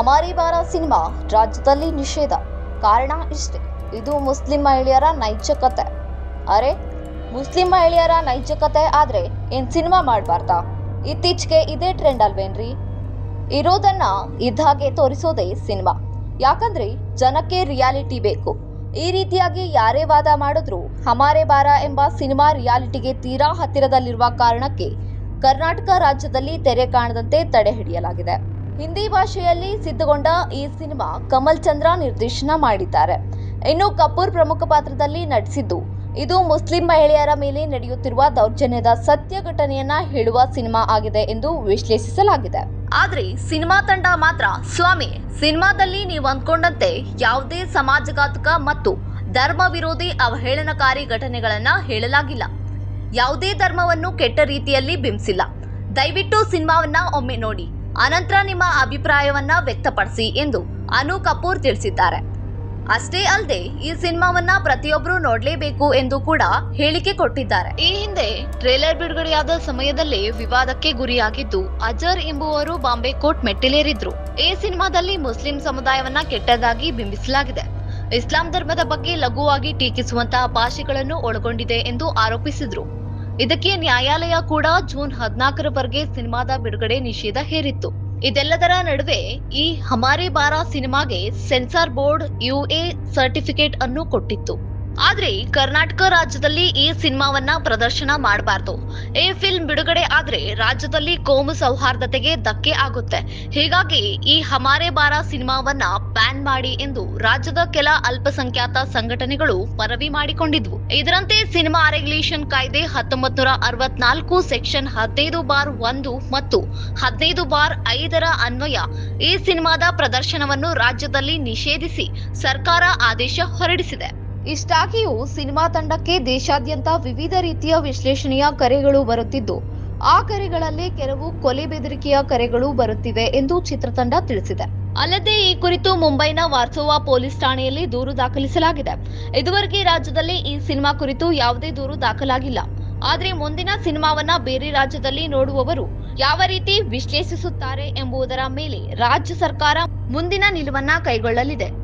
ಹಮಾರಿ ಬಾರ ಸಿನಿಮಾ ರಾಜ್ಯದಲ್ಲಿ ನಿಷೇಧ. ಕಾರಣ ಇಷ್ಟೇ, ಇದು ಮುಸ್ಲಿಂ ಮಹಿಳೆಯರ ನೈಜ ಕತೆ. ಅರೆ, ಮುಸ್ಲಿಂ ಮಹಿಳೆಯರ ನೈಜ ಕತೆ ಆದ್ರೆ ಏನ್ ಸಿನಿಮಾ ಮಾಡಬಾರ್ದಾ? ಇತ್ತೀಚೆಗೆ ಇದೇ ಟ್ರೆಂಡ್ ಅಲ್ವೇನ್ರಿ? ಇರೋದನ್ನ ಇದ್ದಾಗೆ ತೋರಿಸೋದೇ ಸಿನಿಮಾ. ಯಾಕಂದ್ರೆ ಜನಕ್ಕೆ ರಿಯಾಲಿಟಿ ಬೇಕು. ಈ ರೀತಿಯಾಗಿ ಯಾರೇ ವಾದ ಮಾಡಿದ್ರು ಹಮಾರೆ ಬಾರ ಎಂಬ ಸಿನಿಮಾ ರಿಯಾಲಿಟಿಗೆ ತೀರಾ ಹತ್ತಿರದಲ್ಲಿರುವ ಕಾರಣಕ್ಕೆ ಕರ್ನಾಟಕ ರಾಜ್ಯದಲ್ಲಿ ತೆರೆ ಕಾಣದಂತೆ ತಡೆ ಹಿಡಿಯಲಾಗಿದೆ. ಹಿಂದಿ ಭಾಷೆಯಲ್ಲಿ ಸಿದ್ಧಗೊಂಡ ಈ ಸಿನಿಮಾ ಕಮಲ್ ಚಂದ್ರ ನಿರ್ದೇಶನ ಮಾಡಿದ್ದಾರೆ. ಇನ್ನು ಕಪೂರ್ ಪ್ರಮುಖ ಪಾತ್ರದಲ್ಲಿ ನಟಿಸಿದ್ದು ಇದು ಮುಸ್ಲಿಂ ಮಹಿಳೆಯರ ಮೇಲೆ ನಡೆಯುತ್ತಿರುವ ದೌರ್ಜನ್ಯದ ಸತ್ಯ ಘಟನೆಯನ್ನ ಹೇಳುವ ಸಿನಿಮಾ ಆಗಿದೆ ಎಂದು ವಿಶ್ಲೇಷಿಸಲಾಗಿದೆ. ಆದ್ರೆ ಸಿನಿಮಾ ತಂಡ ಮಾತ್ರ, ಸ್ವಾಮಿ, ಸಿನಿಮಾದಲ್ಲಿ ನೀವು ಅಂದ್ಕೊಂಡಂತೆ ಯಾವುದೇ ಸಮಾಜಘಾತಕ ಮತ್ತು ಧರ್ಮ ವಿರೋಧಿ ಅವಹೇಳನಕಾರಿ ಘಟನೆಗಳನ್ನ ಹೇಳಲಾಗಿಲ್ಲ. ಯಾವುದೇ ಧರ್ಮವನ್ನು ಕೆಟ್ಟ ರೀತಿಯಲ್ಲಿ ಬಿಂಬಿಸಿಲ್ಲ. ದಯವಿಟ್ಟು ಸಿನಿಮಾವನ್ನ ಒಮ್ಮೆ ನೋಡಿ, ಅನಂತರ ನಿಮ್ಮ ಅಭಿಪ್ರಾಯವನ್ನ ವ್ಯಕ್ತಪಡಿಸಿ ಎಂದು ಅನು ಕಪೂರ್ ತಿಳಿಸಿದ್ದಾರೆ. ಅಷ್ಟೇ ಅಲ್ಲದೆ ಈ ಸಿನಿಮಾವನ್ನ ಪ್ರತಿಯೊಬ್ಬರು ನೋಡಲೇಬೇಕು ಎಂದು ಕೂಡ ಹೇಳಿಕೆ ಕೊಟ್ಟಿದ್ದಾರೆ. ಈ ಹಿಂದೆ ಟ್ರೇಲರ್ ಬಿಡುಗಡೆಯಾದ ಸಮಯದಲ್ಲೇ ವಿವಾದಕ್ಕೆ ಗುರಿಯಾಗಿದ್ದು ಅಜರ್ ಎಂಬುವರು ಬಾಂಬೆ ಕೋರ್ಟ್ ಮೆಟ್ಟಿಲೇರಿದ್ರು. ಈ ಸಿನಿಮಾದಲ್ಲಿ ಮುಸ್ಲಿಂ ಸಮುದಾಯವನ್ನ ಕೆಟ್ಟದಾಗಿ ಬಿಂಬಿಸಲಾಗಿದೆ, ಇಸ್ಲಾಂ ಧರ್ಮದ ಬಗ್ಗೆ ಲಘುವಾಗಿ ಟೀಕಿಸುವಂತಹ ಭಾಷೆಗಳನ್ನು ಒಳಗೊಂಡಿದೆ ಎಂದು ಆರೋಪಿಸಿದ್ರು. ಇದಕ್ಕೆ ನ್ಯಾಯಾಲಯ ಕೂಡ ಜೂನ್ 14ರವರೆಗೆ ಸಿನಿಮಾದ ಬಿಡುಗಡೆ ನಿಷೇಧ ಹೇರಿತ್ತು. ಇದೆಲ್ಲದರ ನಡುವೆ ಈ ಹಮಾರೆ ಬಾರ ಸಿನಿಮಾಗೆ ಸೆನ್ಸಾರ್ ಬೋರ್ಡ್ UA ಸರ್ಟಿಫಿಕೇಟ್ ಅನ್ನು ಕೊಟ್ಟಿತ್ತು. ಆದ್ರೆ ಕರ್ನಾಟಕ ರಾಜ್ಯದಲ್ಲಿ ಈ ಸಿನಿಮಾವನ್ನ ಪ್ರದರ್ಶನ ಮಾಡಬಾರ್ದು. ಈ ಫಿಲ್ಮ್ ಬಿಡುಗಡೆ ಆದ್ರೆ ರಾಜ್ಯದಲ್ಲಿ ಕೋಮು ಸೌಹಾರ್ದತೆಗೆ ಧಕ್ಕೆ ಆಗುತ್ತೆ. ಹೀಗಾಗಿ ಈ ಹಮಾರೆ ಬಾರ ಸಿನಿಮಾವನ್ನ ಬ್ಯಾನ್ ಮಾಡಿ ಎಂದು ರಾಜ್ಯದ ಕೆಲ ಅಲ್ಪಸಂಖ್ಯಾತ ಸಂಘಟನೆಗಳು ಮನವಿ ಮಾಡಿಕೊಂಡಿದ್ವು. ಇದರಂತೆ ಸಿನಿಮಾ ರೆಗ್ಯುಲೇಷನ್ ಕಾಯ್ದೆ 1964 ಸೆಕ್ಷನ್ 15/1 ಮತ್ತು 15/5 ಅನ್ವಯ ಈ ಸಿನಿಮಾದ ಪ್ರದರ್ಶನವನ್ನು ರಾಜ್ಯದಲ್ಲಿ ನಿಷೇಧಿಸಿ ಸರ್ಕಾರ ಆದೇಶ ಹೊರಡಿಸಿದೆ. ಇಷ್ಟಾಗಿಯೂ ಸಿನಿಮಾ ತಂಡಕ್ಕೆ ದೇಶಾದ್ಯಂತ ವಿವಿಧ ರೀತಿಯ ವಿಶ್ಲೇಷಣೆಯ ಕರೆಗಳು ಬರುತ್ತಿದ್ದು, ಆ ಕರೆಗಳಲ್ಲಿ ಕೆಲವು ಕೊಲೆ ಬೆದರಿಕೆಯ ಕರೆಗಳು ಬರುತ್ತಿವೆ ಎಂದು ಚಿತ್ರತಂಡ ತಿಳಿಸಿದೆ. ಅಲ್ಲದೆ ಈ ಕುರಿತು ಮುಂಬೈನ ವಾರ್ಸೋವಾ ಪೊಲೀಸ್ ಠಾಣೆಯಲ್ಲಿ ದೂರು ದಾಖಲಿಸಲಾಗಿದೆ. ಇದುವರೆಗೆ ರಾಜ್ಯದಲ್ಲಿ ಈ ಸಿನಿಮಾ ಕುರಿತು ಯಾವುದೇ ದೂರು ದಾಖಲಾಗಿಲ್ಲ. ಆದ್ರೆ ಮುಂದಿನ ಸಿನಿಮಾವನ್ನ ಬೇರೆ ರಾಜ್ಯದಲ್ಲಿ ನೋಡುವವರು ಯಾವ ರೀತಿ ವಿಶ್ಲೇಷಿಸುತ್ತಾರೆ ಎಂಬುದರ ಮೇಲೆ ರಾಜ್ಯ ಸರ್ಕಾರ ಮುಂದಿನ ನಿಲುವನ್ನ ಕೈಗೊಳ್ಳಲಿದೆ.